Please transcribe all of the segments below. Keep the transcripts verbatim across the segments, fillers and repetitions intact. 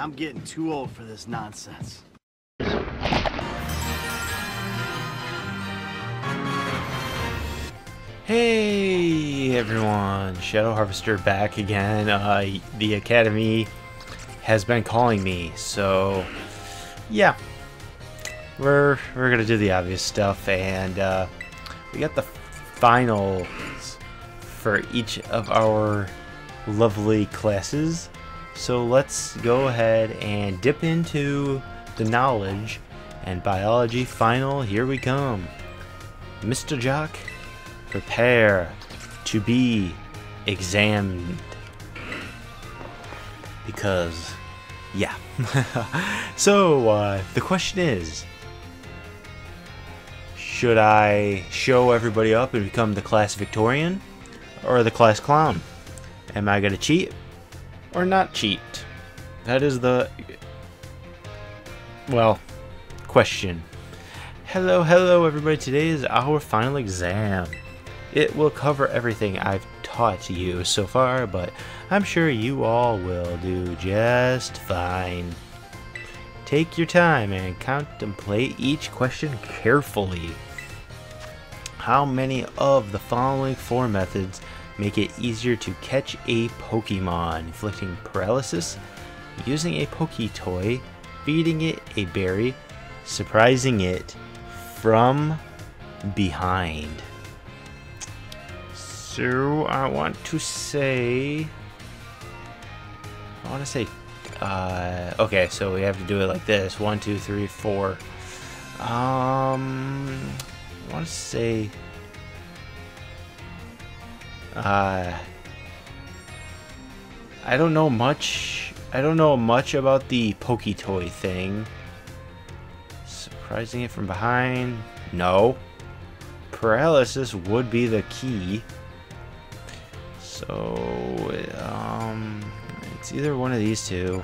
I'm getting too old for this nonsense. Hey everyone, Shadow Harvester back again. Uh, the Academy has been calling me, so yeah, we're we're gonna do the obvious stuff, and uh, we got the finals for each of our lovely classes. So let's go ahead and dip into the knowledge and biology final. Here we come, Mister Jock. Prepare to be examined, because yeah. So uh, the question is, should I show everybody up and become the class Victorian or the class clown? Am I gonna cheat or not cheat? That is the well question. Hello hello everybody, today is our final exam. It will cover everything I've taught you so far, but I'm sure you all will do just fine. Take your time and contemplate each question carefully. How many of the following four methods make it easier to catch a Pokemon? Inflicting paralysis, using a Poke-toy, feeding it a berry, surprising it from behind. So I want to say, I want to say, uh, okay, so we have to do it like this. One, two, three, four. Um, I want to say, uh, I don't know much. I don't know much about the Poke-toy thing. Surprising it from behind? No. Paralysis would be the key. So, um, it's either one of these two.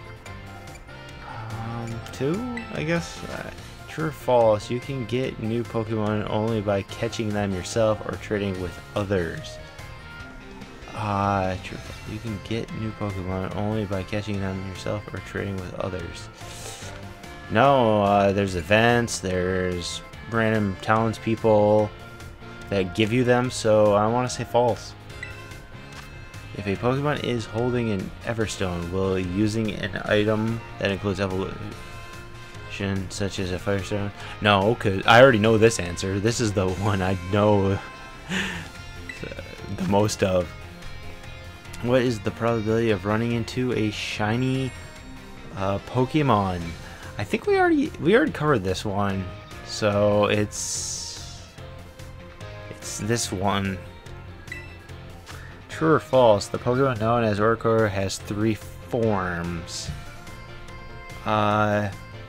Um, two, I guess? Uh, true or false, you can get new Pokemon only by catching them yourself or trading with others. Uh, true, you can get new Pokemon only by catching them yourself or trading with others. No, uh, there's events, there's random townspeople that give you them, so I want to say false. If a Pokemon is holding an Everstone, will using an item that includes evolution, such as a Firestone? No, because I already know this answer. This is the one I know the most of. What is the probability of running into a shiny uh, Pokemon? I think we already we already covered this one, so it's it's this one. True or false, the Pokemon known as Orcor has three forms. Uh,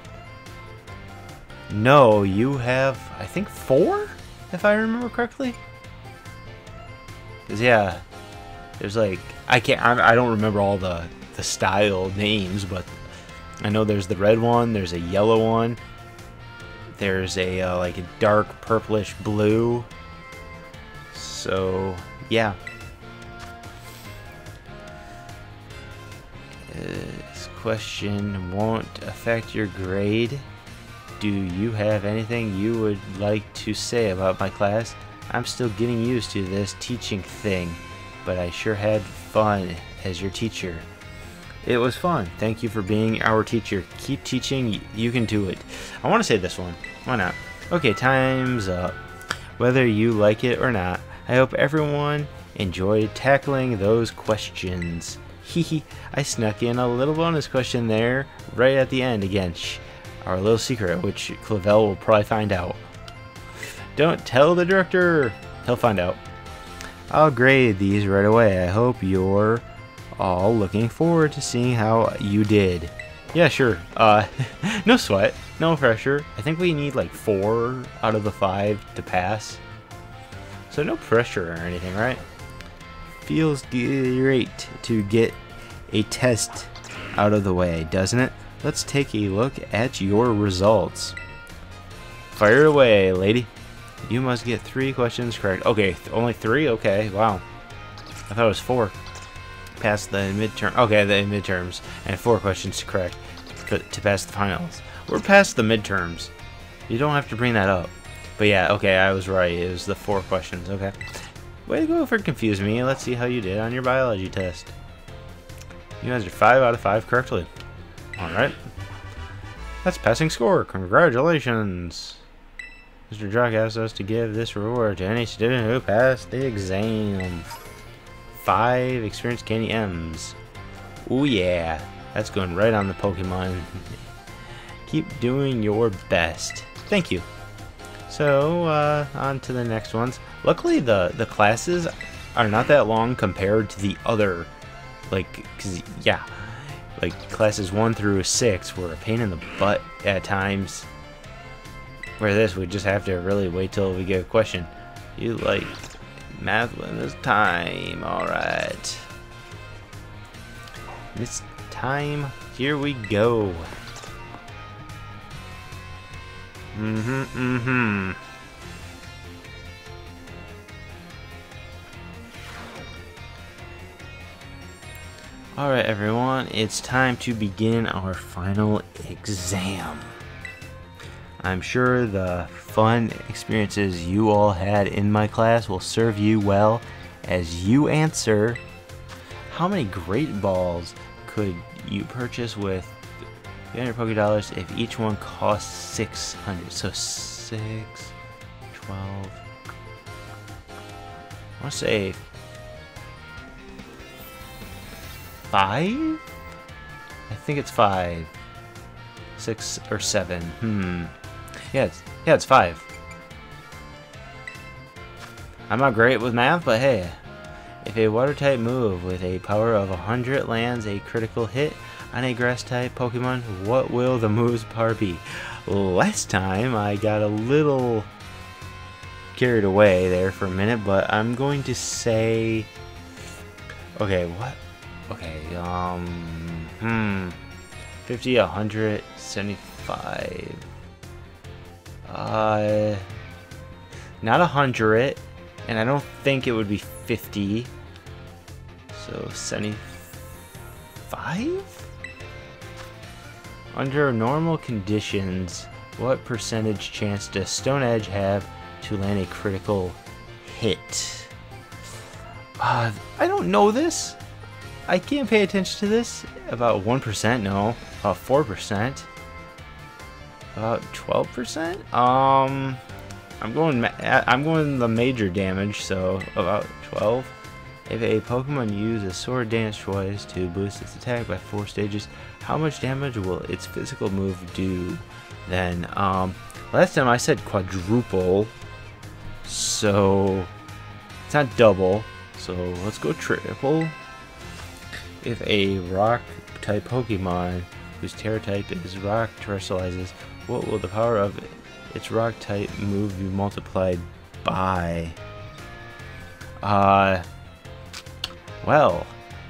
no, you have, I think, four, if I remember correctly. Cause yeah, there's like, I can't, I, I don't remember all the the style names, but I know there's the red one, there's a yellow one, there's a uh, like a dark purplish blue. So yeah. This question won't affect your grade. Do you have anything you would like to say about my class? I'm still getting used to this teaching thing, but I sure had fun as your teacher. It was fun. Thank you for being our teacher. Keep teaching. You can do it. I want to say this one. Why not? Okay, time's up. Whether you like it or not, I hope everyone enjoyed tackling those questions. Hehe, I snuck in a little bonus question there right at the end again. Shh, our little secret, which Clavel will probably find out. Don't tell the director. He'll find out. I'll grade these right away. I hope you're all looking forward to seeing how you did. Yeah, sure. Uh, no sweat. No pressure. I think we need like four out of the five to pass. So no pressure or anything, right? Feels great to get a test out of the way, doesn't it? Let's take a look at your results. Fire away, lady. You must get three questions correct. Okay, th only three? Okay, wow. I thought it was four. pass the midterm. Okay, the midterms, and four questions to correct to, to pass the finals. We're past the midterms. You don't have to bring that up. But yeah, okay, I was right. It was the four questions. Okay. Way to go for confusing me. Let's see how you did on your biology test. You answered five out of five correctly. Alright. That's passing score. Congratulations. Mister Jock asked us to give this reward to any student who passed the exam. Five experience candy M's. Ooh yeah. That's going right on the Pokemon. Keep doing your best. Thank you. So, uh, on to the next ones. Luckily, the, the classes are not that long compared to the other, like, cause, yeah, like, classes one through six were a pain in the butt at times. Where this, we just have to really wait till we get a question. You like math when this time, alright. This time, here we go. Mm-hmm, mm-hmm. Alright everyone, it's time to begin our final exam. I'm sure the fun experiences you all had in my class will serve you well as you answer how many great balls could you purchase with three hundred Poké Dollars if each one costs six hundred. So six, twelve. I want to say five? I think it's five. Six or seven. Hmm. Yeah, it's, yeah, it's five. I'm not great with math, but hey. If a water-type move with a power of one hundred lands a critical hit on a grass-type Pokemon, what will the move's power be? Last time I got a little carried away there for a minute, but I'm going to say... Okay, what? Okay, um... Hmm... fifty, one hundred, seventy-five... Uh... Not one hundred, and I don't think it would be fifty. So, seventy-five? Under normal conditions, what percentage chance does Stone Edge have to land a critical hit? Uh, I don't know this. I can't pay attention to this. About one percent, no. About four percent. About twelve percent? Um, I'm going ma I'm going the major damage, so about twelve. If a Pokemon uses Sword Dance twice to boost its attack by four stages, how much damage will its physical move do then? Um, last time I said quadruple, so it's not double, so let's go triple. If a rock-type Pokemon whose Terra type is rock terrestrializes, what will the power of its rock-type move be multiplied by? Uh... Well,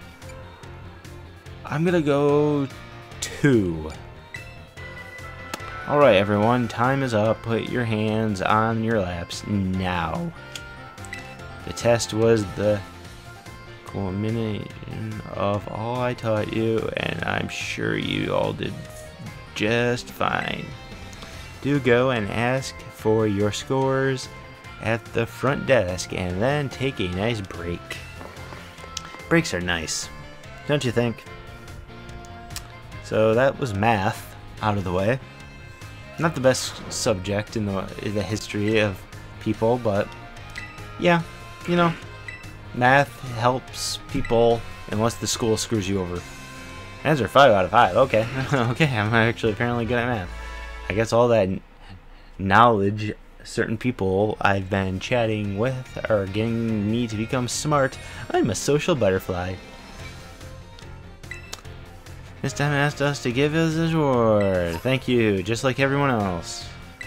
I'm gonna go two. Alright everyone, time is up. Put your hands on your laps now. The test was the culmination of all I taught you, and I'm sure you all did just fine. Do go and ask for your scores at the front desk, and then take a nice break. Breaks are nice, don't you think? So that was math out of the way. Not the best subject in the, in the history of people, but yeah, you know, math helps people unless the school screws you over. Answer five out of five. Okay, okay, I'm actually apparently good at math. I guess all that knowledge certain people I've been chatting with are getting me to become smart. I'm a social butterfly. This time asked us to give us a reward. Thank you, just like everyone else.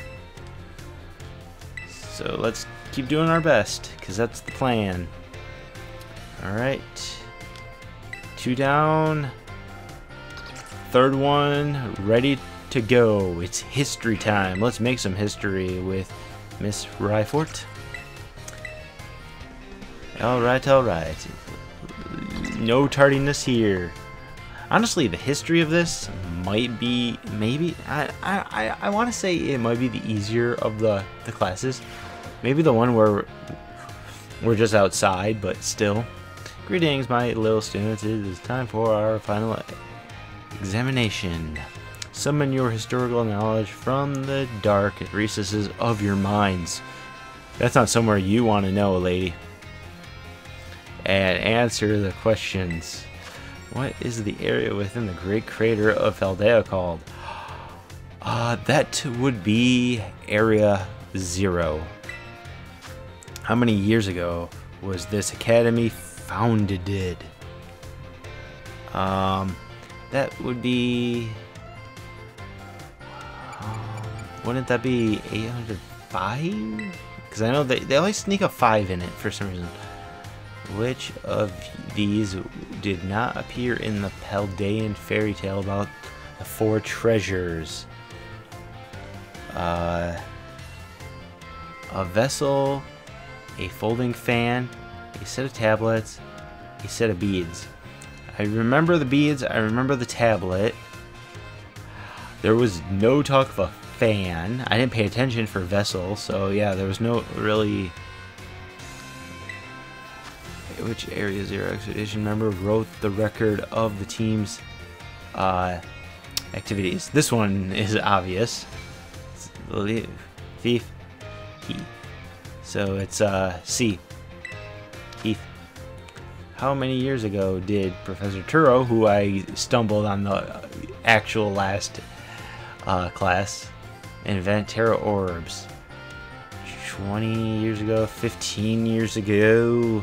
So let's keep doing our best, because that's the plan. Alright. Two down. Third one, ready to go. It's history time. Let's make some history with Miss Ryfort. Alright, alright. no tardiness here. Honestly, the history of this might be, maybe, I I, I want to say it might be the easier of the, the classes. Maybe the one where we're just outside, but still. Greetings, my little students. It is time for our final examination. Summon your historical knowledge from the dark recesses of your minds. That's not somewhere you want to know, lady. And answer the questions. What is the area within the great crater of Aldea called? Uh, that would be Area Zero. How many years ago was this academy founded? Um, that would be... Um, wouldn't that be eight hundred five? Because I know they, they always sneak a five in it for some reason. Which of these did not appear in the Paldean fairy tale about the four treasures? Uh, a vessel, a folding fan, a set of tablets, a set of beads. I remember the beads, I remember the tablet. There was no talk of a fan. I didn't pay attention for vessel, so yeah, there was no really... Which Area Zero expedition member wrote the record of the team's uh, activities? This one is obvious. It's Thief. He. So it's uh, C. Heath. How many years ago did Professor Turo, who I stumbled on the actual last uh, class, invent Terra Orbs? twenty years ago? fifteen years ago?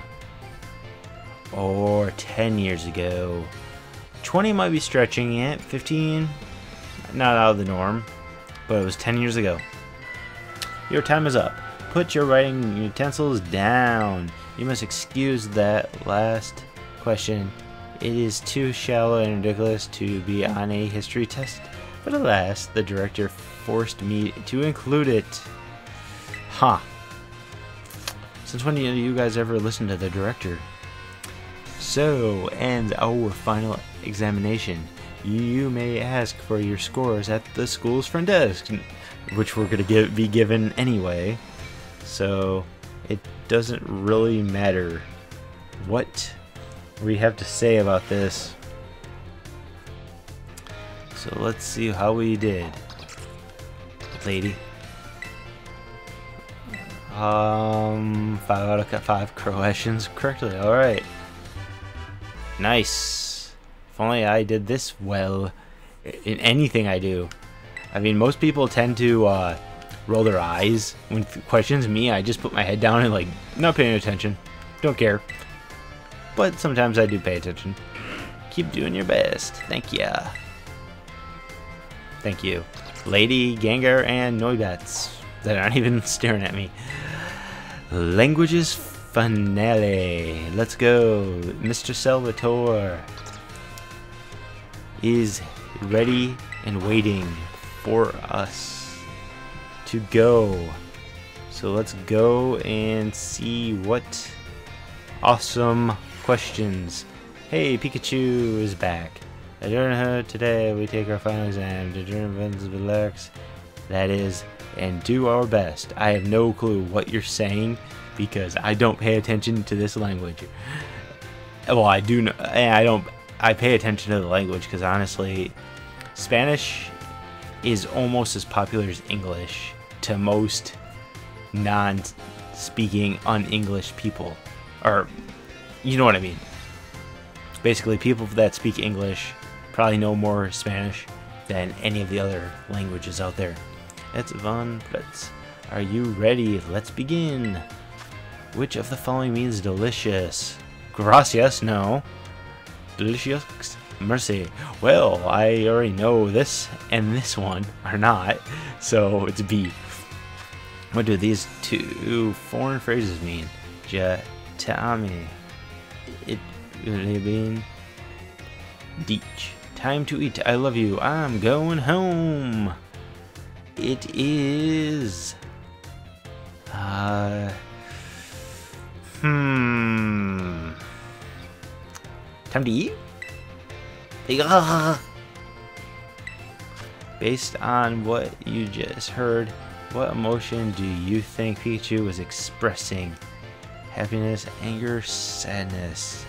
Or ten years ago? twenty might be stretching it. fifteen, not out of the norm, but it was ten years ago. Your time is up. Put your writing utensils down. You must excuse that last question. It is too shallow and ridiculous to be on a history test, but alas, the director forced me to include it. Huh. Since when do you guys ever listen to the director? So ends our final examination. You may ask for your scores at the school's front desk, which we're going to be given anyway. So it doesn't really matter what we have to say about this. So let's see how we did, lady. Um, five out of five questions correctly. All right. Nice. If only I did this well in anything I do. I mean, most people tend to uh, roll their eyes when questions. Me, I just put my head down and like, not paying attention. Don't care. But sometimes I do pay attention. Keep doing your best. Thank ya. Thank you. Lady, Gengar, and Noibats that aren't even staring at me. Languages finale. Let's go. Mister Salvatore is ready and waiting for us to go. So let's go and see what awesome questions. Hey, Pikachu is back. During her today, we take our final exam. During events, relax. That is, and do our best. I have no clue what you're saying because I don't pay attention to this language. Well, I do know. I don't. I pay attention to the language because honestly, Spanish is almost as popular as English to most non-speaking, un-English people, or you know what I mean. Basically, people that speak English probably know more Spanish than any of the other languages out there. It's Von Fritz. Are you ready? Let's begin. Which of the following means delicious? Gracias, no. Delicious, mercy. Well, I already know this and this one are not, so it's B. What do these two foreign phrases mean? Ja, Tami. It really mean Deech. Time to eat. I love you. I'm going home. It is. Uh. Hmm. Time to eat? Ah. Based on what you just heard, what emotion do you think Pikachu was expressing? Happiness, anger, sadness.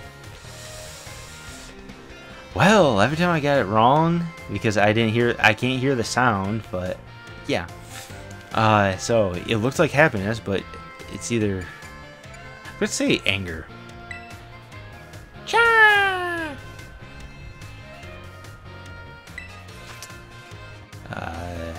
Well, every time I got it wrong, because I didn't hear, I can't hear the sound, but yeah. Uh, so it looks like happiness, but it's either, let's say anger. Cha! Uh,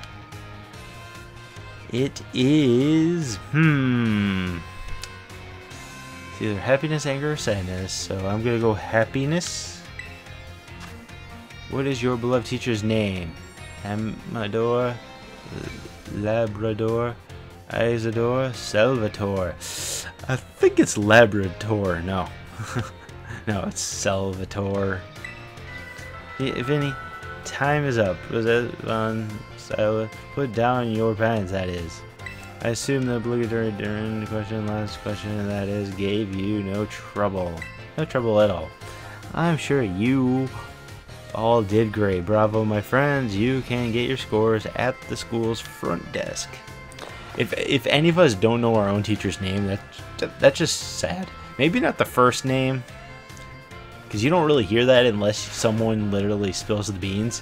it is, hmm. It's either happiness, anger, or sadness. So I'm gonna go happiness. What is your beloved teacher's name? Amador, Labrador, Isador, Salvatore. I think it's Labrador. No, no, it's Salvatore. If any, time is up. Was that on Silent? Put down your pens. That is. I assume the obligatory during the question, last question, that is, gave you no trouble. No trouble at all. I'm sure you all did great. Bravo, my friends. You can get your scores at the school's front desk. If if any of us don't know our own teacher's name, that, that that's just sad. Maybe not the first name, because you don't really hear that unless someone literally spills the beans.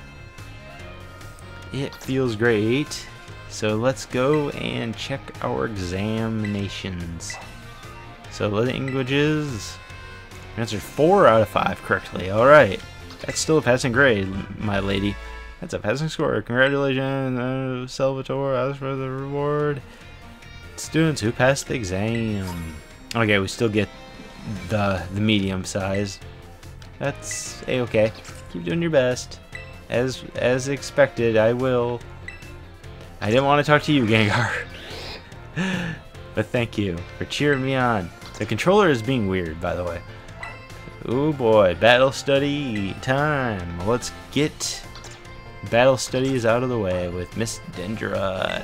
It feels great. So let's go and check our examinations. So languages, answered four out of five correctly. All right, that's still a passing grade, my lady. That's a passing score. Congratulations, uh, Salvatore. As for the reward, students who passed the exam. Okay, we still get the the medium size. That's a-okay. Keep doing your best. As as expected, I will. I didn't want to talk to you, Gengar. But thank you for cheering me on. The controller is being weird, by the way. Oh boy, battle study time. Let's get battle studies out of the way with Miss Dendra.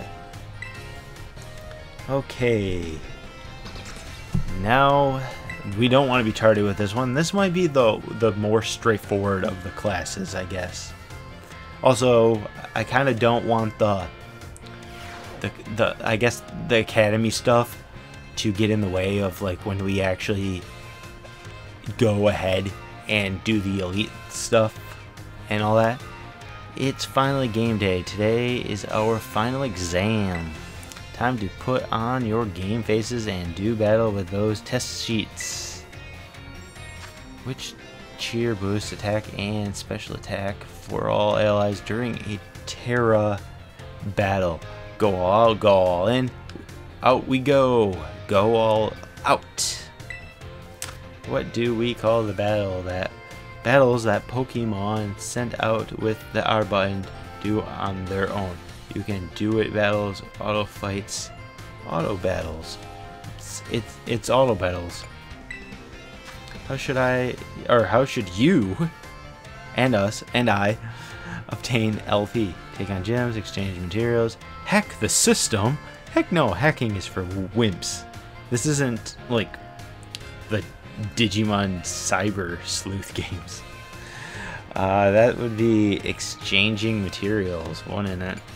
Okay. Now, we don't want to be tardy with this one. This might be the, the more straightforward of the classes, I guess. Also, I kind of don't want the... The, the I guess the academy stuff to get in the way of like when we actually go ahead and do the elite stuff and all that. It's finally game day. Today is our final exam. Time to put on your game faces and do battle with those test sheets. Which cheer, boost, attack, and special attack for all allies during a Terra battle. Go all, go all in. Out we go. Go all out. What do we call the battle that battles that Pokemon sent out with the R button do on their own? You can do it battles, auto fights, auto battles. It's it's, it's auto battles. How should I, or how should you, and us, and I, obtain L P? Take on gems, exchange materials, hack the system? Heck no, hacking is for wimps. This isn't like the Digimon Cyber Sleuth games. Uh, that would be exchanging materials, one in it.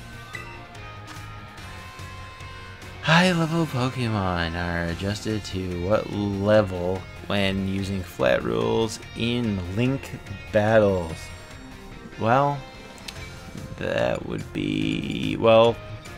High level Pokemon are adjusted to what level when using flat rules in Link battles? Well, that would be, well,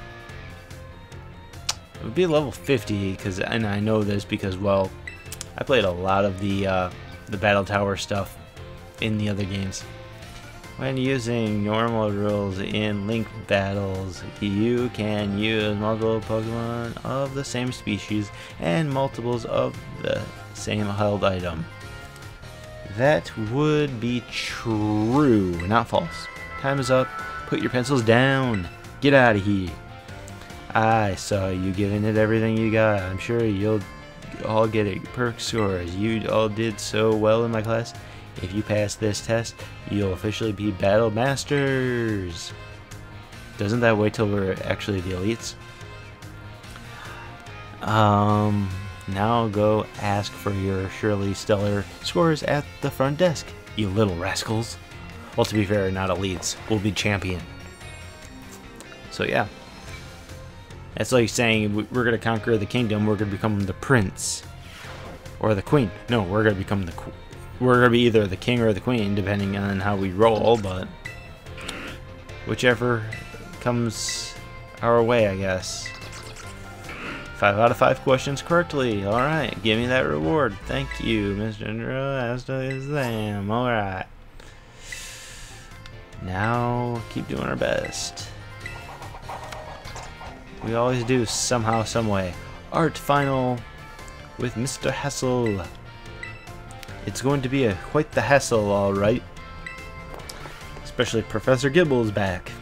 it would be level fifty, because, and I know this because, well, I played a lot of the uh, the Battle Tower stuff in the other games. When using normal rules in Link battles, you can use multiple Pokemon of the same species and multiples of the same held item. That would be true, not false. Time is up. Put your pencils down. Get out of here. I saw you giving it everything you got. I'm sure you'll all get a perfect scores. You all did so well in my class. If you pass this test, you'll officially be Battle Masters. Doesn't that wait till we're actually the elites? Um, Now go ask for your surely stellar scores at the front desk, you little rascals. Well, to be fair, not elites. We'll be champion. So yeah. That's like saying we're going to conquer the kingdom, we're going to become the prince. Or the queen. No, we're going to become the queen. We're going to be either the king or the queen, depending on how we roll, but whichever comes our way, I guess. Five out of five questions correctly. Alright, give me that reward. Thank you, Mister Exam. Alright. Now, keep doing our best. We always do, somehow, some way. Art final with Mister Hassel. It's going to be a quite the hassle, alright. Especially Professor Gibble's back.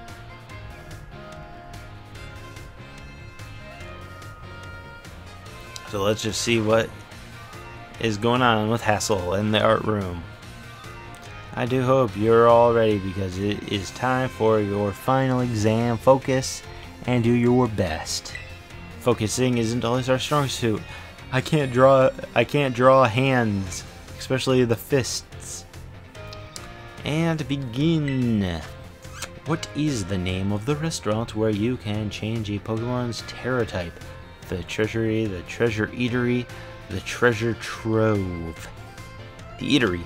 So let's just see what is going on with Hassel in the art room. I do hope you're all ready because it is time for your final exam. Focus and do your best. Focusing isn't always our strong suit. I can't draw I can't draw hands, especially the fists. And begin. What is the name of the restaurant where you can change a Pokemon's Terra type? The treasury, the treasure eatery, the treasure trove. The eatery.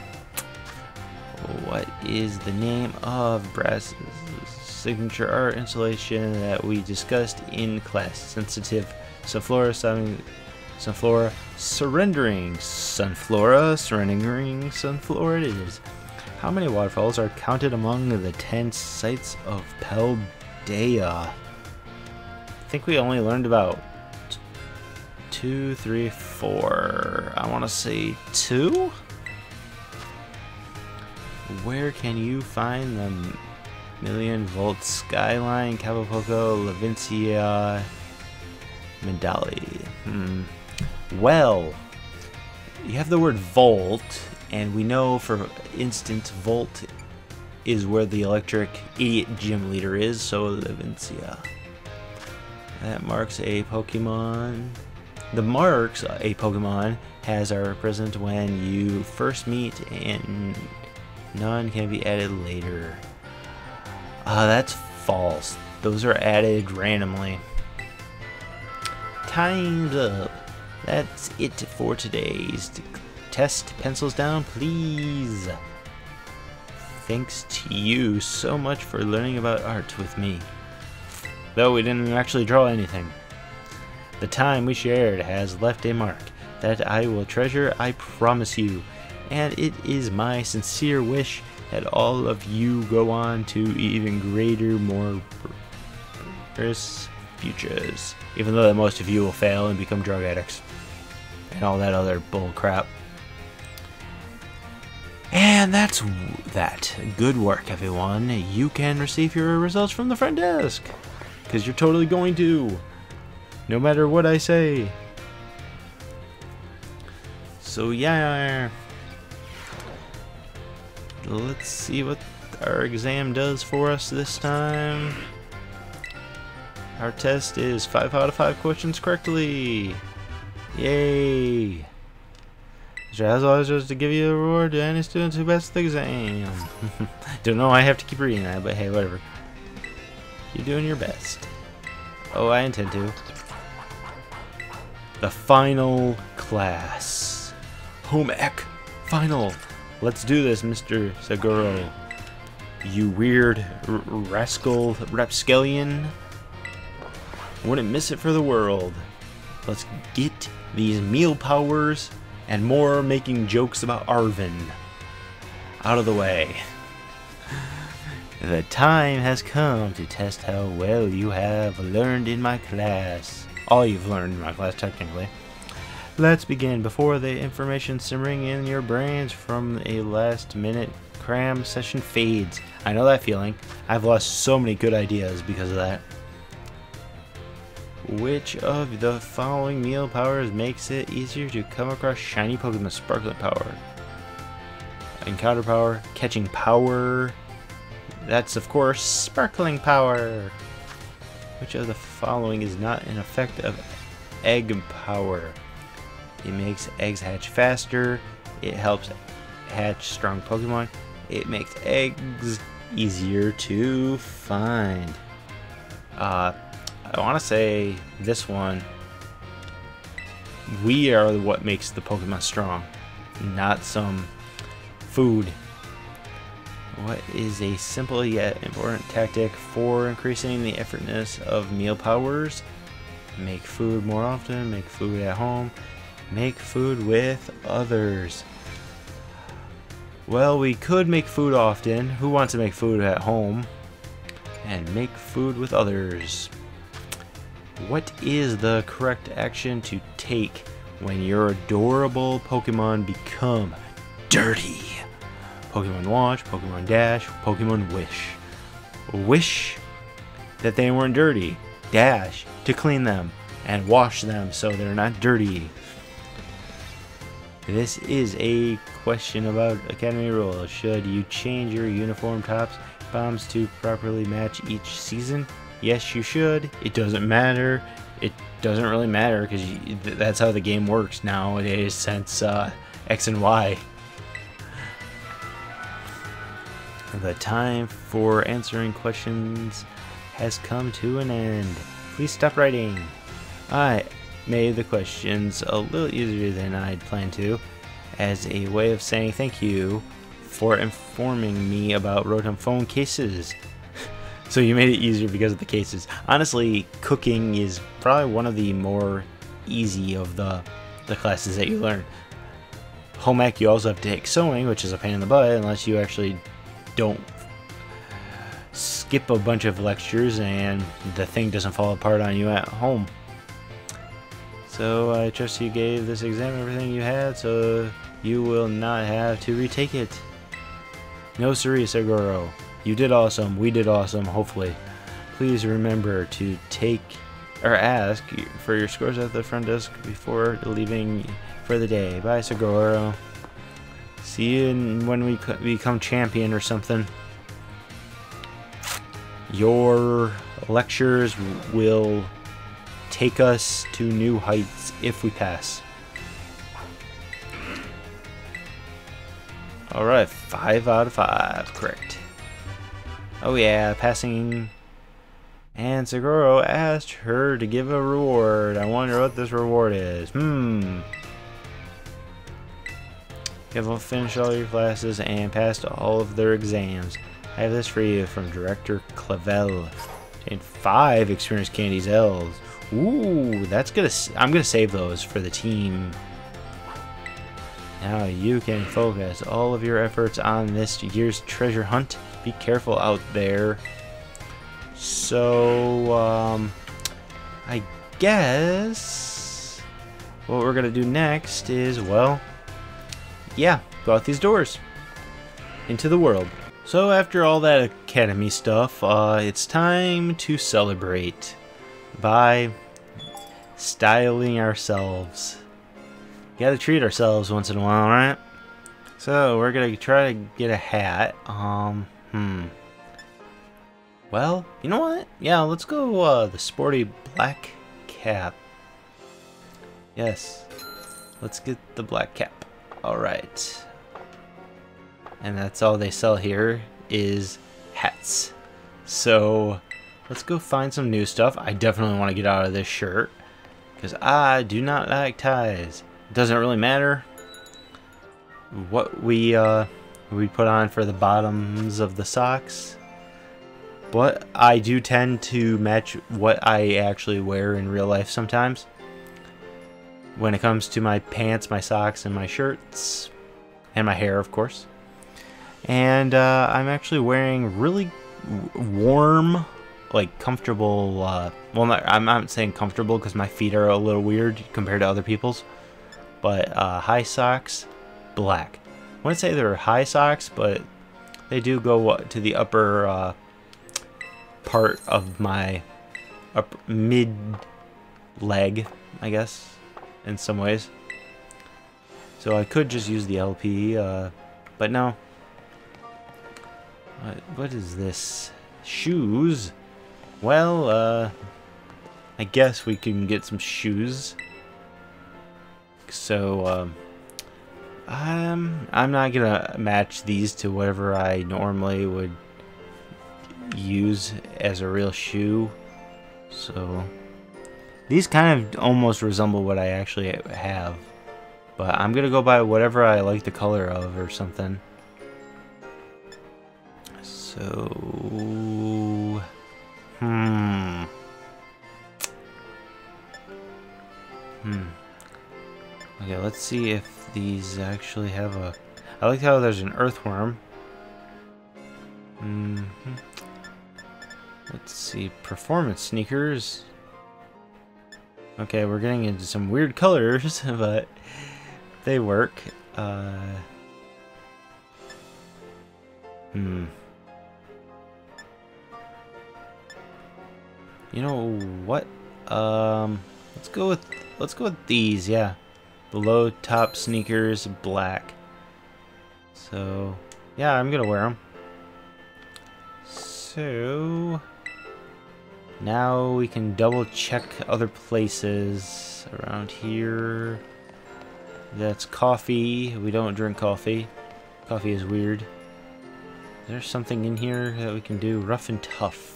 What is the name of Brass's signature art installation that we discussed in class? Sensitive Sunflora, sun, Sunflora, surrendering Sunflora, surrendering Sunflora it is. How many waterfalls are counted among the ten sites of Paldea? I think we only learned about two, three, four. I want to say two? Where can you find the Million Volt Skyline, Capopoco, Levincia, Medali? Hmm. Well, you have the word Volt, and we know for instance Volt is where the electric idiot gym leader is, so Levincia. That marks a Pokemon. The marks a Pokemon has are present when you first meet, and none can be added later. Ah, uh, that's false. Those are added randomly. Time's up. That's it for today's test. Pencils down, please. Thanks to you so much for learning about art with me. Though we didn't actually draw anything. The time we shared has left a mark that I will treasure, I promise you. And it is my sincere wish that all of you go on to even greater, more prosperous futures. Even though that most of you will fail and become drug addicts. And all that other bull crap. And that's that. Good work, everyone. You can receive your results from the front desk. Because you're totally going to. No matter what I say. So yeah. Let's see what our exam does for us this time. Our test is five out of five questions correctly. Yay. As always, just to give you a reward to any students who passed the exam. Don't know I have to keep reading that, but hey, whatever. You're doing your best. Oh, I intend to. The final class. Home ec. Final. Let's do this, Mister Seguro. You weird r rascal rapscallion. Wouldn't miss it for the world. Let's get these meal powers and more making jokes about Arvin out of the way. The time has come to test how well you have learned in my class. All you've learned in my class, technically. Let's begin before the information simmering in your brains from a last minute cram session fades. I know that feeling. I've lost so many good ideas because of that. Which of the following meal powers makes it easier to come across shiny Pokemon? Sparkling power, encounter power, catching power. That's of course sparkling power. Which of the following is not an effect of egg power. It makes eggs hatch faster. It helps hatch strong Pokemon. It makes eggs easier to find. Uh, I want to say this one. We are what makes the Pokemon strong, not some food. What is a simple yet important tactic for increasing the effortness of meal powers? Make food more often, make food at home, make food with others. Well, we could make food often. Who wants to make food at home? And make food with others. What is the correct action to take when your adorable Pokemon become dirty? Pokemon Watch, Pokemon Dash, Pokemon Wish. Wish that they weren't dirty. Dash to clean them and wash them so they're not dirty. This is a question about Academy rules. Should you change your uniform tops bombs to properly match each season? Yes, you should. It doesn't matter. It doesn't really matter because th that's how the game works nowadays since uh, X and Y. The time for answering questions has come to an end. Please stop writing. I made the questions a little easier than I'd planned to, as a way of saying thank you for informing me about Rotom phone cases. So you made it easier because of the cases. Honestly, cooking is probably one of the more easy of the, the classes that you learn. Home ec, you also have to take sewing, which is a pain in the butt unless you actually don't skip a bunch of lectures and the thing doesn't fall apart on you at home. So I trust you gave this exam everything you had, so you will not have to retake it. No siree, Seguro. You did awesome. We did awesome, hopefully. Please remember to take or ask for your scores at the front desk before leaving for the day. Bye, Seguro. See you in, when we become champion or something. Your lectures will take us to new heights if we pass. Alright, five out of five. Correct. Oh yeah, passing. And Seguro asked her to give a reward. I wonder what this reward is. Hmm. You have finished all your classes and passed all of their exams. I have this for you from Director Clavel. And five experience candies L's. Ooh, that's gonna. I'm gonna save those for the team. Now you can focus all of your efforts on this year's treasure hunt. Be careful out there. So, um, I guess what we're gonna do next is, well, yeah, go out these doors into the world. So after all that academy stuff, uh, it's time to celebrate by styling ourselves. Gotta treat ourselves once in a while, right? So we're gonna try to get a hat. Um, hmm. Well, you know what? Yeah, let's go uh, the sporty black cap. Yes, let's get the black cap. All right. And that's all they sell here is hats. So let's go find some new stuff. I definitely want to get out of this shirt because I do not like ties. It doesn't really matter what we uh, we put on for the bottoms of the socks, but I do tend to match what I actually wear in real life sometimes. When it comes to my pants, my socks, and my shirts, and my hair, of course. And uh, I'm actually wearing really warm, like comfortable, uh, well, not, I'm not saying comfortable because my feet are a little weird compared to other people's, but uh, high socks, black. I wouldn't say they're high socks, but they do go to the upper uh, part of my upper, mid leg, I guess, in some ways. So I could just use the L P, uh, but no. What, what is this? Shoes? Well, uh, I guess we can get some shoes. So, um, um, I'm not gonna match these to whatever I normally would use as a real shoe. So, these kind of almost resemble what I actually have. But I'm gonna go by whatever I like the color of or something. So, hmm. Hmm. Okay, let's see if these actually have a... I like how there's an earthworm. Mm-hmm. Let's see, performance sneakers. Okay, we're getting into some weird colors, but they work. Uh, hmm. You know what? Um, let's go with let's go with these. Yeah, the low top sneakers, black. So, yeah, I'm gonna wear them. So now we can double check other places around here. That's coffee. We don't drink coffee. Coffee is weird. There's something in here that we can do. Rough and tough.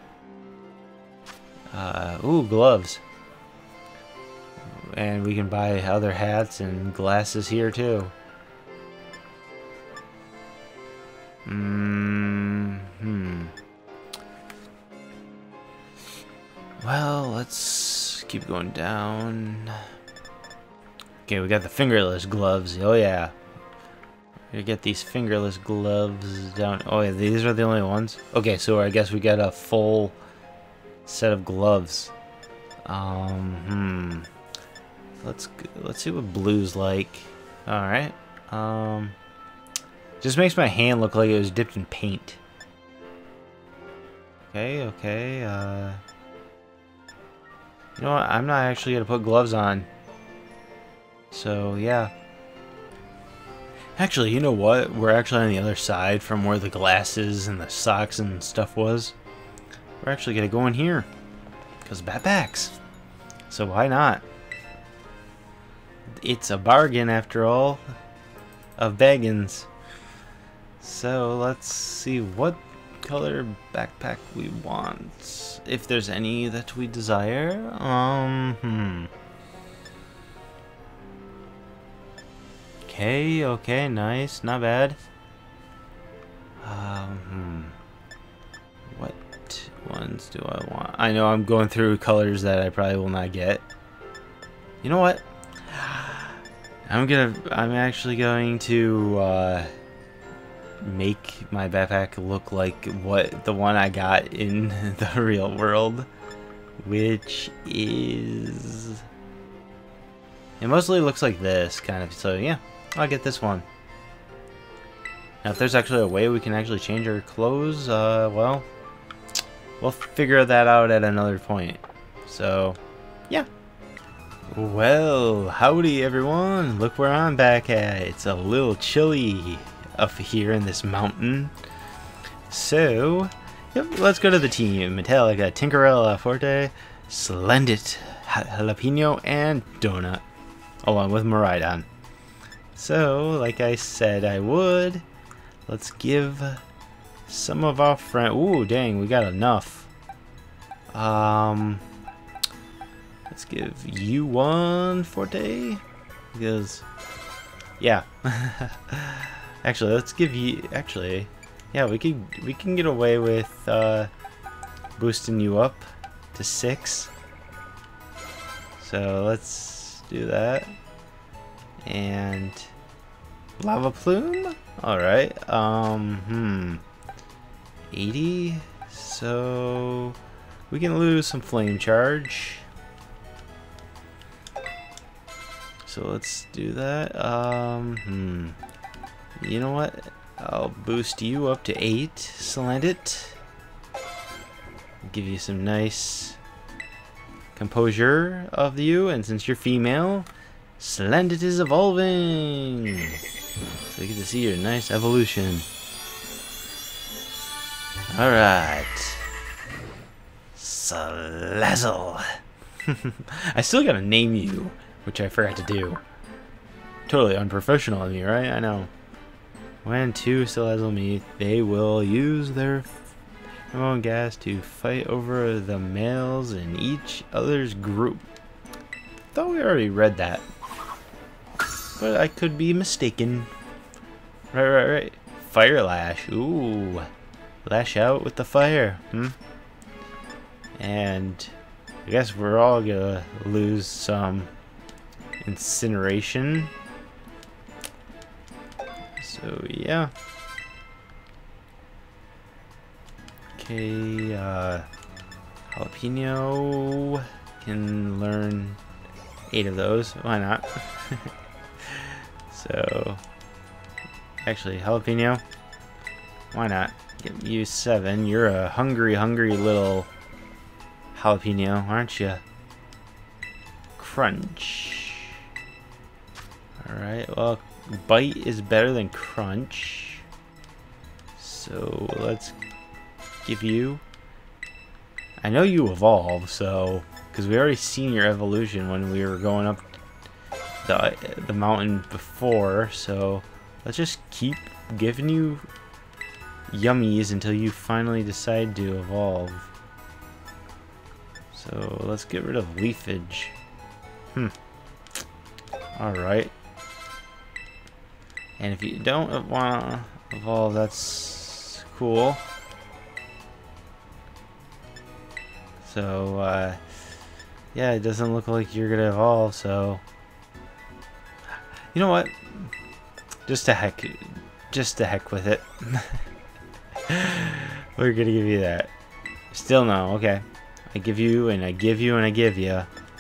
Uh, ooh, gloves. And we can buy other hats and glasses here too. Mm-hmm. Well, let's keep going down. Okay, we got the fingerless gloves. Oh yeah. We get these fingerless gloves down. Oh yeah, these are the only ones. Okay, so I guess we got a full set of gloves. Um, hmm. Let's let's see what blue's like. All right. Um, just makes my hand look like it was dipped in paint. Okay, okay. Uh, you know what? I'm not actually gonna put gloves on. So yeah. Actually, you know what? We're actually on the other side from where the glasses and the socks and stuff was. We're actually gonna go in here because backpacks. So why not? It's a bargain after all of baggins. So let's see what color backpack we want, if there's any that we desire. Um, hmm. Okay, okay, nice, not bad. Um, hmm. What ones do I want? I know I'm going through colors that I probably will not get. You know what? I'm gonna, I'm actually going to, uh, make my backpack look like what the one I got in the real world, which is, it mostly looks like this kind of. So yeah, I'll get this one. Now if there's actually a way we can actually change our clothes, uh well, we'll figure that out at another point. So yeah. Well, howdy everyone, look where I'm back at. It's a little chilly up here in this mountain. So, yep, let's go to the team. Metallica, Tinkerella, Forte, Splendid, Jalapeno, and Donut, along with Maridon. So, like I said I would, let's give some of our friends... Ooh, dang, we got enough. Um... Let's give you one, Forte, because, yeah. Actually, let's give you. Actually, yeah, we can we can get away with uh, boosting you up to six. So let's do that. And lava plume. All right. Um. Hmm. eighty. So we can lose some flame charge. So let's do that. Um, hmm. You know what? I'll boost you up to eight. Splendid. Give you some nice composure of you, and since you're female, Splendid is evolving. So you get to see your nice evolution. All right. Salazzle. I still gotta name you, which I forgot to do. Totally unprofessional of me, right? I know. When two still has meet, they will use their pheromone gas to fight over the males in each other's group. Thought we already read that, but I could be mistaken. Right, right, right. Fire lash. Ooh, lash out with the fire. Hmm. And I guess we're all gonna lose some incineration. So yeah. Okay, uh, Jalapeno can learn eight of those. Why not? So, actually, Jalapeno, why not? Give you seven. You're a hungry, hungry little Jalapeno, aren't you? Crunch. Alright, well, Bite is better than Crunch. So let's give you... I know you evolve, so... Because we already seen your evolution when we were going up the, the mountain before, so... Let's just keep giving you yummies until you finally decide to evolve. So let's get rid of leafage. Hmm. Alright. And if you don't want to evolve, that's cool. So, uh, yeah, it doesn't look like you're going to evolve, so... You know what? Just to heck, just to heck with it. We're going to give you that. Still no, okay. I give you, and I give you, and I give you.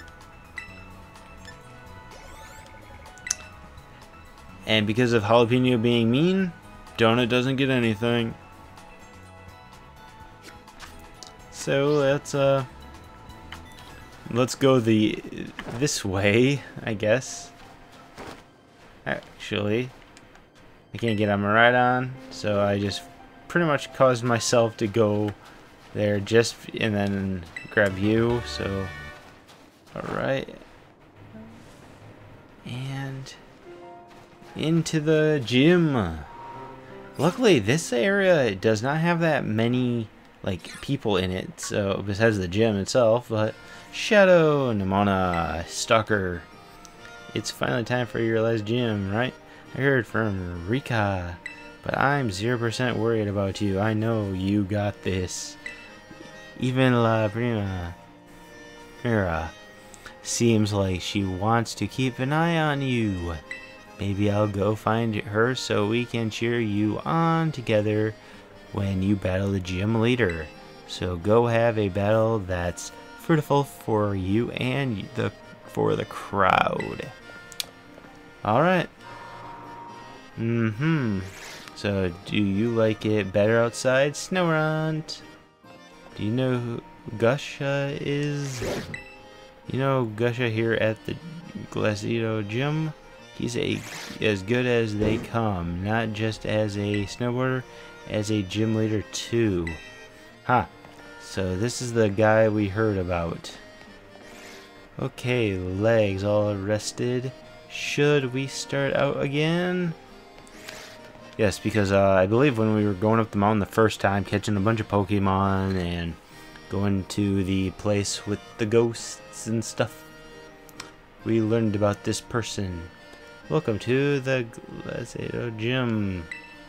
And because of Jalapeno being mean, Donut doesn't get anything. So let's uh let's go the this way, I guess. Actually, I can't get on my ride on, so I just pretty much caused myself to go there just and then grab you. So all right, and into the gym. Luckily, this area does not have that many like people in it, so besides the gym itself. But Shadow, Nimona, Stalker, it's finally time for your last gym, right? I heard from Rika, but I'm zero percent worried about you. I know you got this. Even La Prima Mira seems like she wants to keep an eye on you. Maybe I'll go find her so we can cheer you on together when you battle the gym leader. So go have a battle that's fruitful for you and the for the crowd. Alright. Mm-hmm. So do you like it better outside, Snowrunt? Do you know who Grusha is? You know Grusha here at the Glaseado gym? He's a, as good as they come, not just as a snowboarder, as a gym leader too. Huh. So this is the guy we heard about. Okay, legs all rested. Should we start out again? Yes, because uh, I believe when we were going up the mountain the first time, catching a bunch of Pokemon and going to the place with the ghosts and stuff, we learned about this person. Welcome to the Glaseado gym.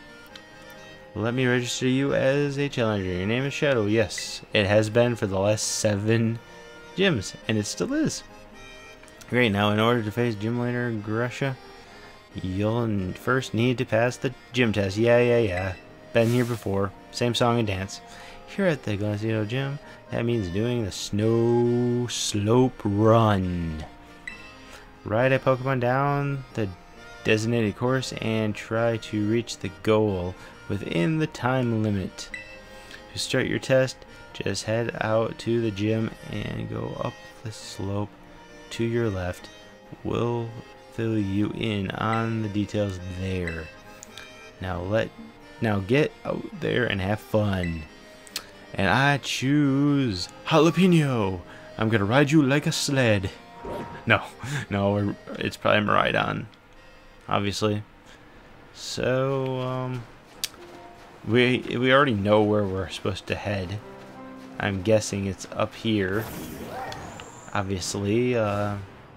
Let me register you as a challenger. Your name is Shadow. Yes, it has been for the last seven gyms, and it still is. Great, now in order to face gym leader Grusha, you'll first need to pass the gym test. Yeah, yeah, yeah. Been here before. Same song and dance. Here at the Glaseado gym, that means doing the snow slope run. Ride a Pokemon down the designated course and try to reach the goal within the time limit. To start your test, just head out to the gym and go up the slope to your left. We'll fill you in on the details there. Now let now get out there and have fun. And I choose Jalapeno. I'm gonna ride you like a sled. No, no, we're, it's probably Miraidon, obviously. So, um, we we already know where we're supposed to head. I'm guessing it's up here, obviously. Uh,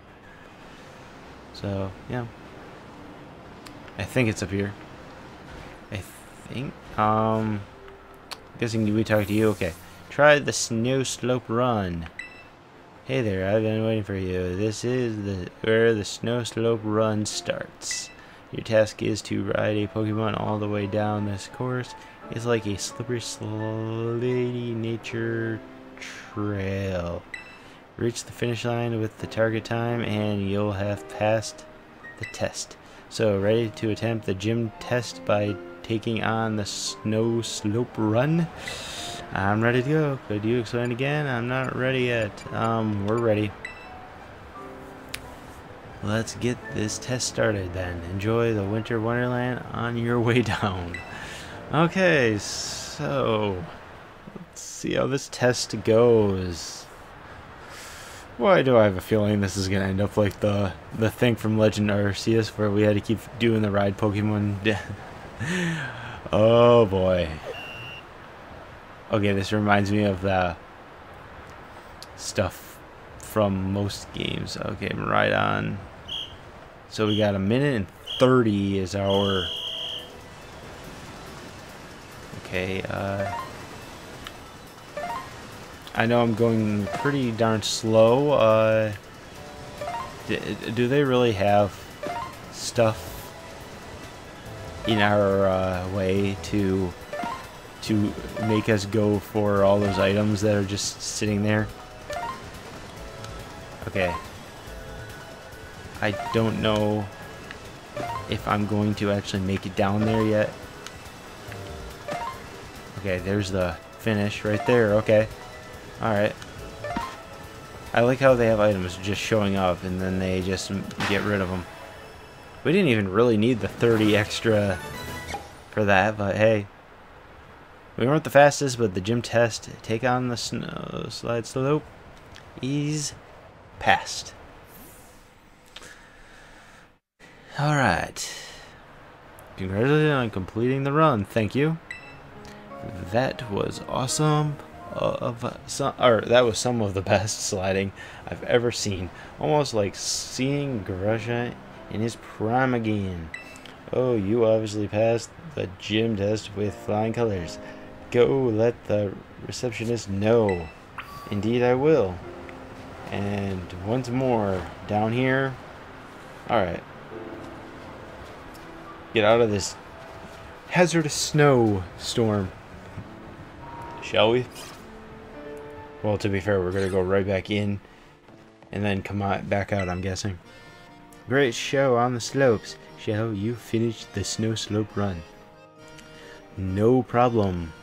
so, yeah. I think it's up here. I think. Um, guessing we talked to you. Okay. Try the snow slope run. Hey there, I've been waiting for you. This is the where the snow slope run starts. Your task is to ride a Pokemon all the way down this course. It's like a slippery, slidey nature trail. Reach the finish line with the target time and you'll have passed the test. So, ready to attempt the gym test by taking on the snow slope run? I'm ready to go. Could you explain again? I'm not ready yet. Um, we're ready. Let's get this test started then. Enjoy the winter wonderland on your way down. Okay, so let's see how this test goes. Why do I have a feeling this is gonna end up like the the thing from Legend Arceus where we had to keep doing the ride Pokemon? Oh boy. Okay, this reminds me of the stuff from most games. Okay, Miraidon. So we got a minute and thirty is our... Okay, uh... I know I'm going pretty darn slow. Uh... Do they really have stuff in our uh, way to... to make us go for all those items that are just sitting there? Okay. I don't know if I'm going to actually make it down there yet. Okay, there's the finish right there. Okay. Alright. I like how they have items just showing up and then they just get rid of them. We didn't even really need the thirty extra for that, but hey. We weren't the fastest, but the gym test, take on the snow slide slope, is passed. Alright. Congratulations on completing the run. Thank you. That was awesome. Uh, of some, or that was some of the best sliding I've ever seen. Almost like seeing Grusha in his prime again. Oh, you obviously passed the gym test with flying colors. Go let the receptionist know. Indeed I will. And once more, down here. Alright. Get out of this hazardous snow storm. Shall we? Well, to be fair, we're going to go right back in. And then come out, back out, I'm guessing. Great show on the slopes. Shall you finish the snow slope run? No problem.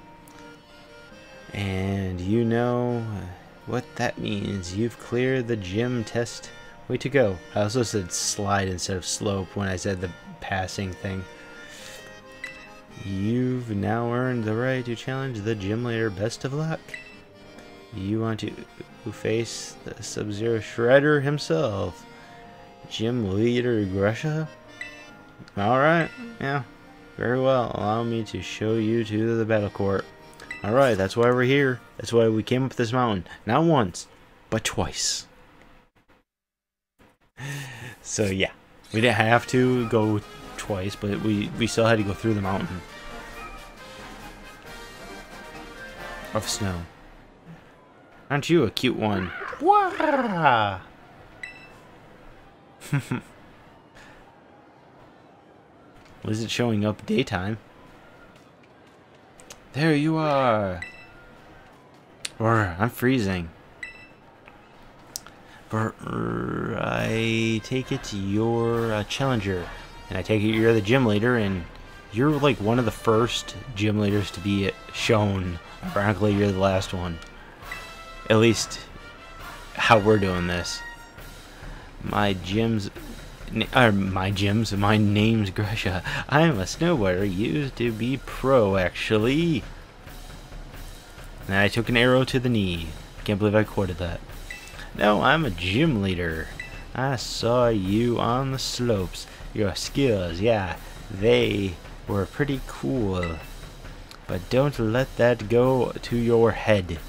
And you know what that means. You've cleared the gym test. Way to go. I also said slide instead of slope when I said the passing thing. You've now earned the right to challenge the gym leader. Best of luck. You want to face the Sub-Zero Shredder himself. Gym leader Grusha? Alright, yeah. Very well. Allow me to show you to the battle court. Alright, that's why we're here. That's why we came up this mountain. Not once, but twice. So yeah, we didn't have to go twice, but we, we still had to go through the mountain of snow. Aren't you a cute one? Wah! Was it showing up daytime? There you are. Or I'm freezing. Or I take it you're a challenger, and I take it you're the gym leader, and you're like one of the first gym leaders to be shown. Ironically, you're the last one. At least how we're doing this. My gyms, or my gyms, my name's Grusha. I'm a snowboarder, used to be pro actually. And I took an arrow to the knee. Can't believe I quoted that. No, I'm a gym leader. I saw you on the slopes. Your skills, yeah, they were pretty cool. But don't let that go to your head.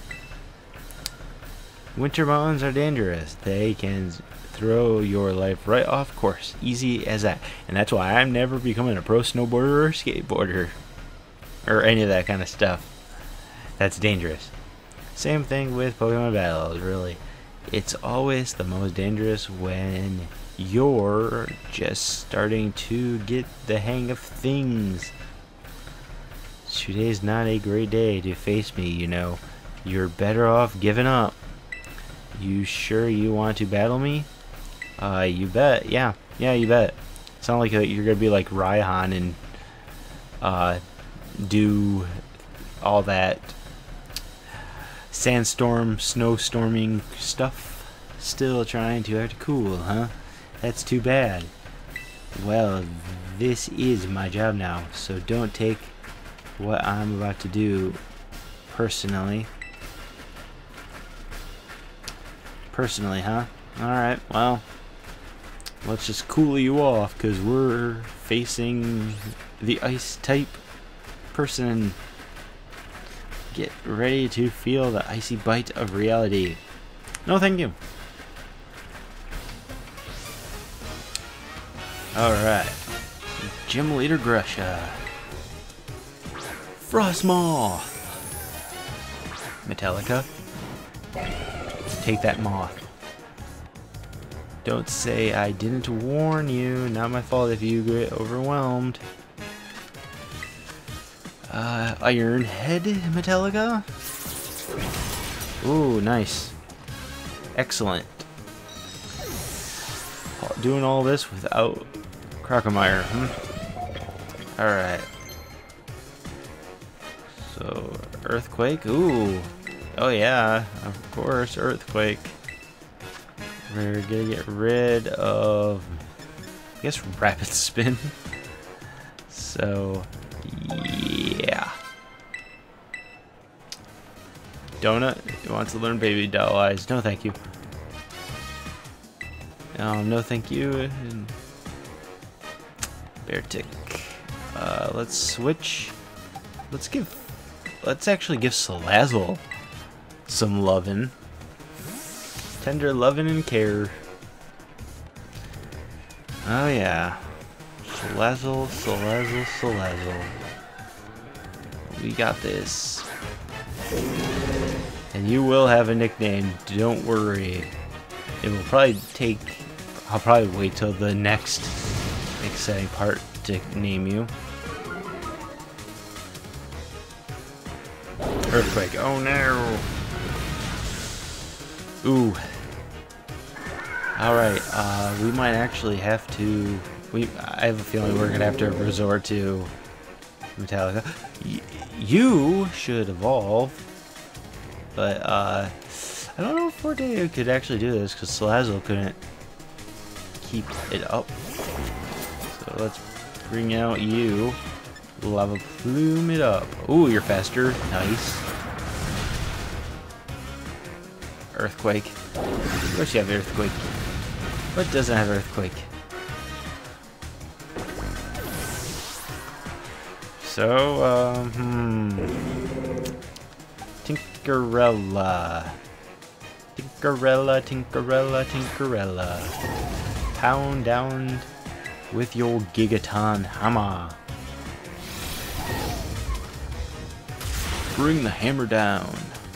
Winter mountains are dangerous. They can throw your life right off course. Easy as that. And that's why I'm never becoming a pro snowboarder or skateboarder. Or any of that kind of stuff. That's dangerous. Same thing with Pokemon battles, really. It's always the most dangerous when you're just starting to get the hang of things. Today's not a great day to face me, you know. You're better off giving up. You sure you want to battle me? Uh, you bet. Yeah, yeah, you bet. It's not like you're gonna be like Raihan and uh, do all that sandstorm, snowstorming stuff. Still trying to act cool, huh? That's too bad. Well, this is my job now, so don't take what I'm about to do personally. Personally, huh? Alright, well, let's just cool you off, because we're facing the ice type person. Get ready to feel the icy bite of reality. No, thank you. Alright. Gym Leader Grusha. Frostmoth. Metallica. Take that moth. Don't say I didn't warn you. Not my fault if you get overwhelmed. Uh, Iron Head Metallica. Ooh, nice. Excellent. Doing all this without Crocomire, hmm? Alright. So, Earthquake. Ooh. Oh yeah, of course, Earthquake. We're gonna get rid of, I guess, Rapid Spin. So, yeah. Donut, you want to learn Baby Doll Eyes? No, thank you. Um, no, thank you. Bear Tick. Uh, let's switch. Let's give. Let's actually give Salazzle some lovin'. Tender lovin' and care. Oh yeah. Salazzle, Salazzle, Salazzle. We got this. And you will have a nickname, don't worry. It will probably take, I'll probably wait till the next exciting part to name you. Earthquake, oh no! Ooh. Alright, uh, we might actually have to, we, I have a feeling we're gonna have to resort to Metallica. Y you should evolve, but, uh, I don't know if Forte could actually do this, because Salazzle couldn't keep it up. So let's bring out you. Lava Plume it up. Ooh, you're faster. Nice. Earthquake. Of course you have Earthquake. What doesn't have Earthquake? So, um, hmm. Tinkerella. Tinkerella, Tinkerella, Tinkerella. Pound down with your Gigaton hammer. Bring the hammer down.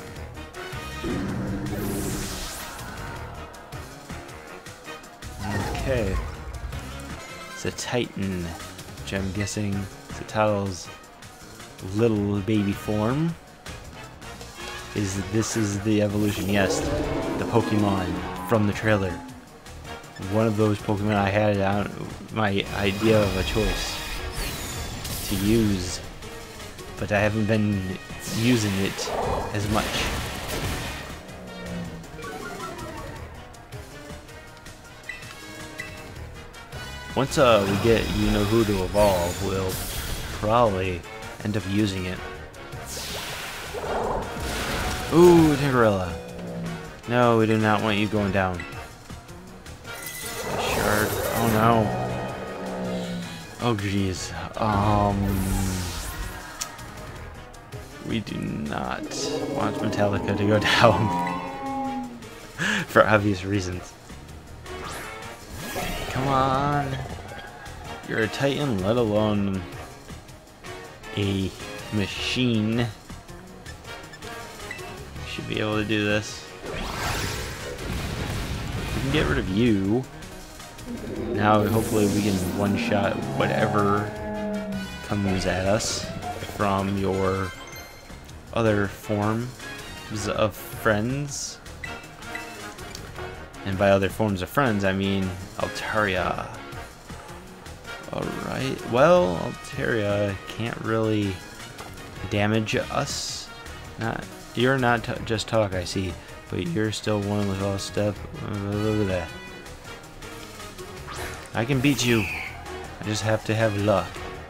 Okay. It's a Titan, which I'm guessing is Title's little baby form. Is this is the evolution? Yes, the Pokemon from the trailer. One of those Pokemon I had on my idea of a choice to use, but I haven't been using it as much. Once uh, we get you know who to evolve, we'll probably end up using it. Ooh, Tinkerella. No, we do not want you going down. Shard. Oh no. Oh jeez. Um. We do not want Metallica to go down. For obvious reasons. Come on. You're a Titan, let alone a machine. You should be able to do this. We can get rid of you. Now hopefully we can one-shot whatever comes at us from your other forms of friends. And by other forms of friends, I mean Altaria. Alright, well, Altaria can't really damage us. Not, you're not t just talk, I see, but you're still one with all step. Look at that. I can beat you. I just have to have luck.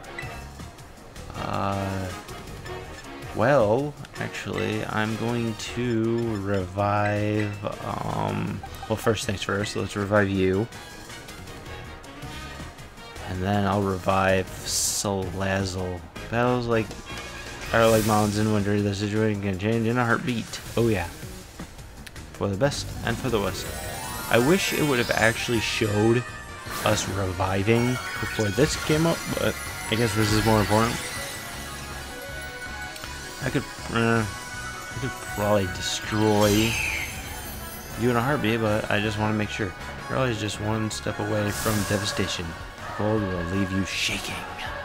Uh, well, actually, I'm going to revive. Um, well, first things first, let's revive you. And then I'll revive Salazzle. Battles like are like mountains in winter. The situation can change in a heartbeat. Oh yeah. For the best and for the worst. I wish it would have actually showed us reviving before this came up, but I guess this is more important. I could, uh, I could probably destroy you in a heartbeat, but I just want to make sure. You're always just one step away from devastation. Cold will leave you shaking.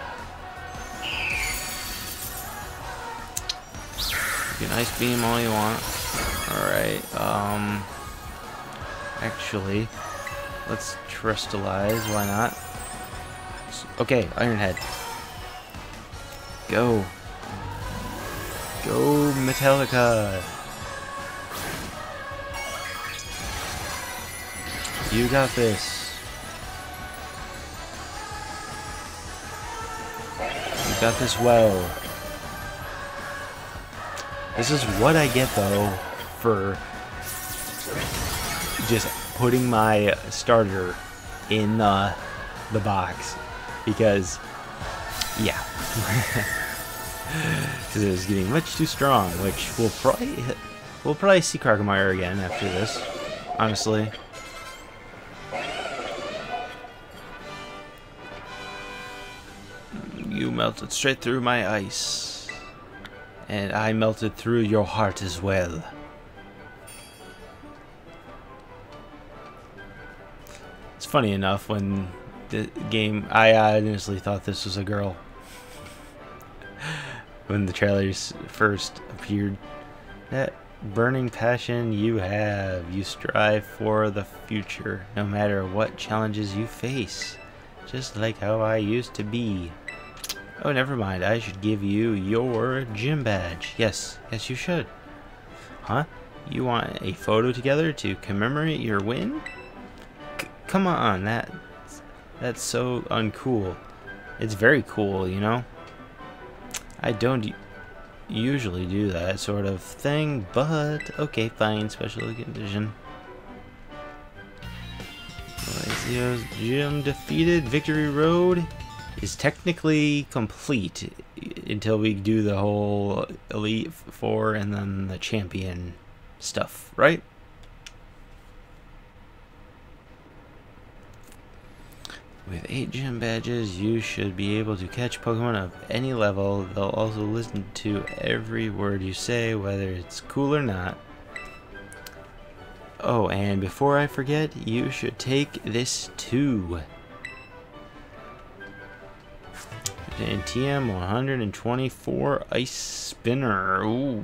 You can ice beam all you want. Alright, um... actually, let's Terrestrialize, why not? Okay, Ironhead. Go. Go, Metallica. You got this. You got this well. This is what I get, though, for just putting my starter in uh, the box. Because, yeah. Because it was getting much too strong, which we'll probably we'll probably see Crocomire again after this, honestly. You melted straight through my ice, and I melted through your heart as well. It's funny enough, when the game, I honestly thought this was a girl. When the trailers first appeared. That burning passion you have, you strive for the future, no matter what challenges you face. Just like how I used to be. Oh, never mind, I should give you your gym badge. Yes, yes you should. Huh? You want a photo together to commemorate your win? C come on, that, that's so uncool. It's very cool, you know? I don't usually do that sort of thing, but okay, fine, special condition. Glaseado's gym defeated. Victory Road is technically complete until we do the whole Elite Four and then the champion stuff, right? With eight gym badges, you should be able to catch Pokemon of any level. They'll also listen to every word you say, whether it's cool or not. Oh, and before I forget, you should take this too. And T M one twenty-four Ice Spinner. Ooh.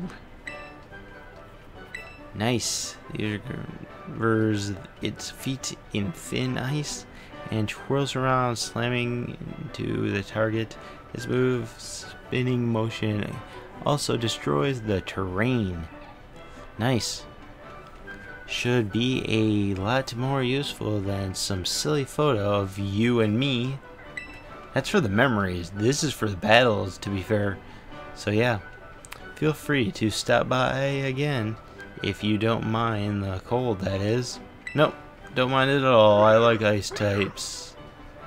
Nice. It covers its feet in thin ice and twirls around, slamming into the target. His move, spinning motion, also destroys the terrain. Nice. Should be a lot more useful than some silly photo of you and me. That's for the memories. This is for the battles, to be fair. So yeah, feel free to stop by again If you don't mind the cold, that is. Nope, don't mind it at all. I like ice types.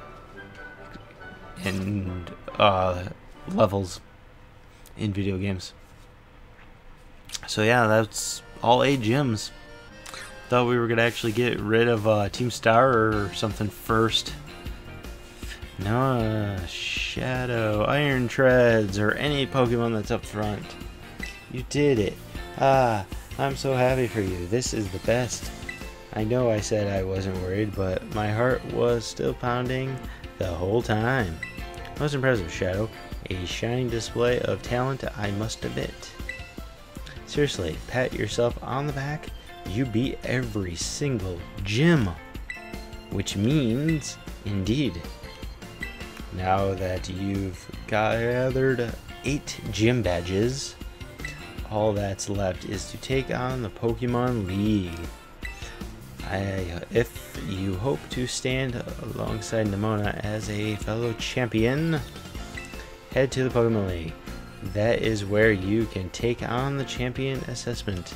And uh, levels in video games. So yeah, that's all eight gyms. Thought we were gonna actually get rid of uh, Team Star or something first. No, uh, Shadow, Iron Treads, or any Pokemon that's up front. You did it. Ah, I'm so happy for you. This is the best. I know I said I wasn't worried, but my heart was still pounding the whole time. Most impressive, Shadow. A shining display of talent, I must admit. Seriously, pat yourself on the back. You beat every single gym. Which means, indeed, now that you've gathered eight gym badges, all that's left is to take on the Pokemon League. I, if you hope to stand alongside Nimona as a fellow champion, head to the Pokemon League. That is where you can take on the champion assessment.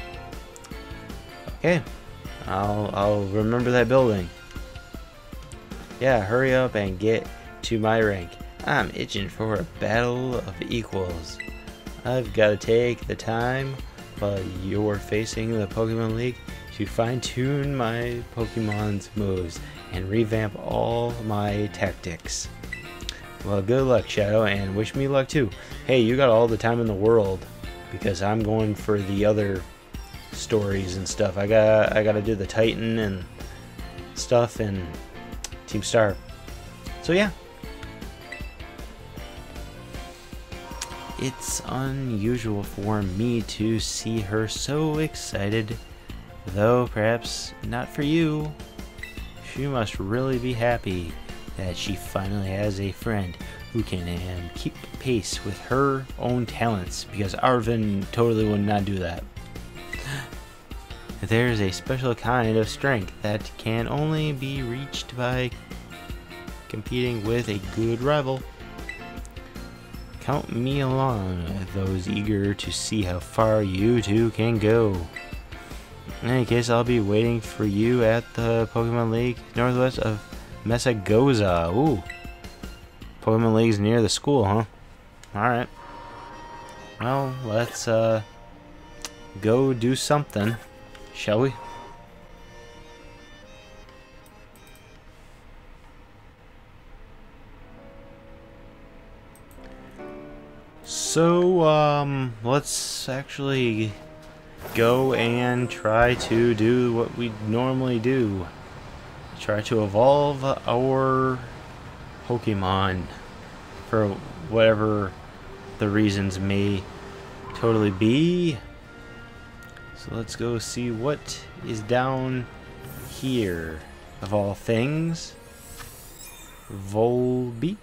Okay, I'll, I'll remember that building. Yeah, hurry up and get to my rank. I'm itching for a battle of equals. I've got to take the time while you're facing the Pokemon League to fine-tune my Pokemon's moves and revamp all my tactics. Well, good luck, Shadow, and wish me luck too. Hey, you got all the time in the world because I'm going for the other stories and stuff. I got I got to do the Titan and stuff and Team Star. So yeah. It's unusual for me to see her so excited, though perhaps not for you. She must really be happy that she finally has a friend who can um, keep pace with her own talents, because Arvin totally would not do that. There's a special kind of strength that can only be reached by competing with a good rival. Count me along, those eager to see how far you two can go. In any case, I'll be waiting for you at the Pokemon League northwest of Mesagoza. Ooh. Pokemon League's near the school, huh? Alright. Well, let's uh, go do something, shall we? So, um, let's actually go and try to do what we normally do. Try to evolve our Pokemon for whatever the reasons may totally be. So let's go see what is down here of all things. Volbeat.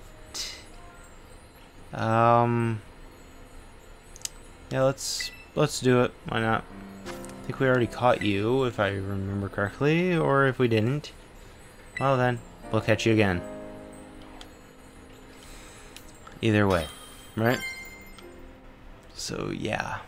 Um Yeah, let's let's do it. Why not? I think we already caught you, if I remember correctly, or if we didn't. Well then, we'll catch you again. Either way, right? So yeah.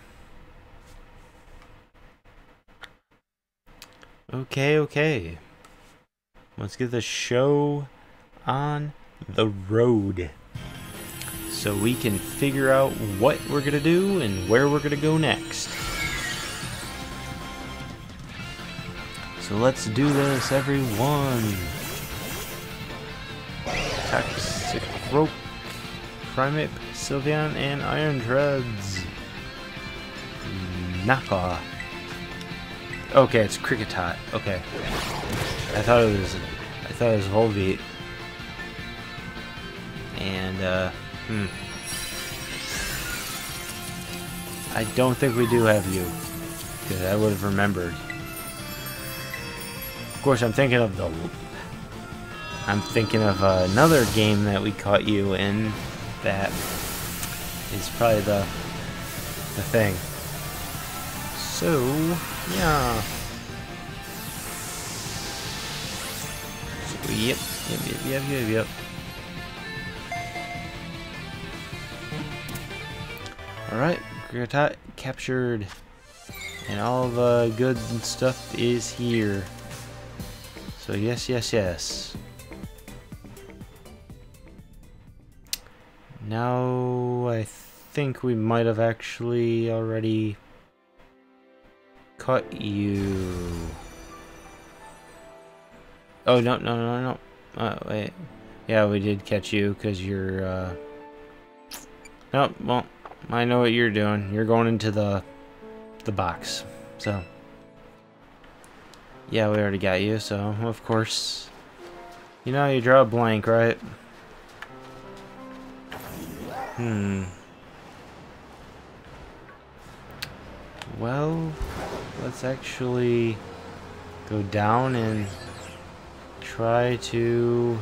Okay, okay. Let's get the show on the road, so we can figure out what we're gonna do and where we're gonna go next. So let's do this, everyone. Toxic Rope, Primate, Sylveon, and Iron Treads. Nappa. Okay, it's Kricketot. Okay. I thought it was I thought it was Volbeat. And uh hmm. I don't think we do have you, because I would have remembered. Of course, I'm thinking of the. I'm thinking of uh, another game that we caught you in. That is probably the the thing. So yeah. So, yep, yep, yep, yep, yep, yep. Alright, Kricketot captured. And all the good stuff is here. So yes, yes, yes. Now I think we might have actually already caught you. Oh, no, no, no, no. Uh, wait. Yeah, we did catch you because you're, uh... Nope, well, I know what you're doing. You're going into the, the box. So, yeah, we already got you, so, of course. You know, you draw a blank, right? Hmm. Well, let's actually go down and try to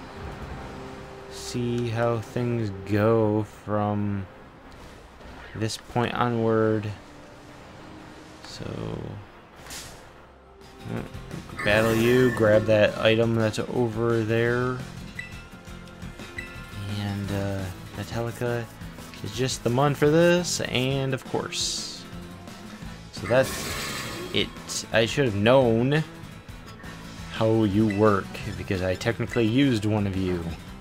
see how things go from this point onward. So, battle you, grab that item that's over there, and uh, Metallica is just the mon for this, and of course. So that's it. I should have known how you work, because I technically used one of you.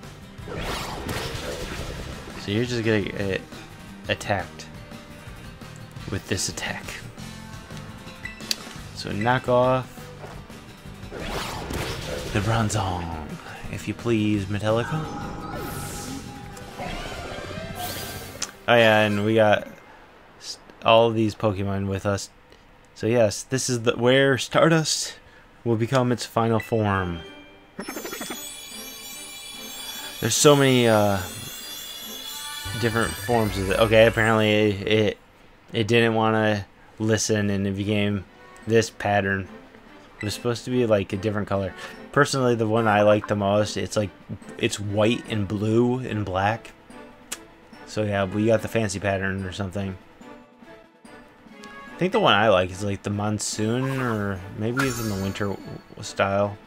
So you're just gonna get attacked with this attack. So knock off the Bronzong, if you please, Metallica. Oh yeah, and we got all of these Pokemon with us. So yes, this is the where Stardust will become its final form. There's so many uh, different forms of it. Okay, apparently it it, it didn't want to listen, and it became this pattern. It was supposed to be like a different color. Personally, the one I like the most, it's like it's white and blue and black. So yeah, we got the fancy pattern or something. I think the one I like is like the monsoon, or maybe even the winter style.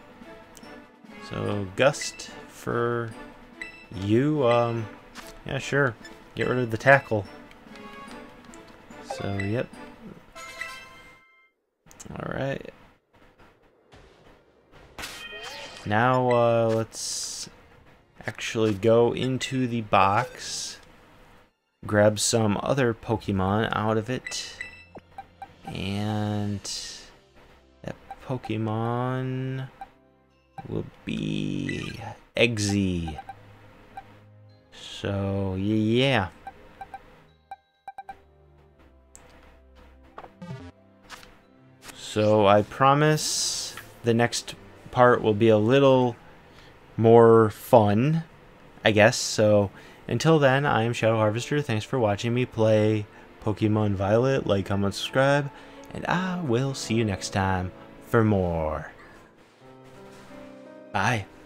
So Gust for you, um, yeah, sure. Get rid of the tackle. So yep. All right. Now uh, let's actually go into the box, grab some other Pokemon out of it, and that Pokemon will be Eggsy. So yeah. So I promise the next part will be a little more fun, I guess. So until then, I am Shadow Harvester. Thanks for watching me play Pokemon Violet. Like, comment, subscribe, and I will see you next time for more. Bye.